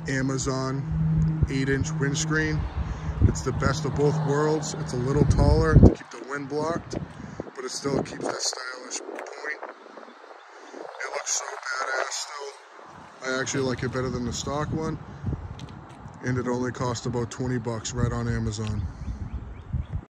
Amazon 8-inch windscreen. It's the best of both worlds. It's a little taller to keep the wind blocked, but it still keeps that stylish point. It looks so badass still. I actually like it better than the stock one, and it only cost about 20 bucks right on Amazon.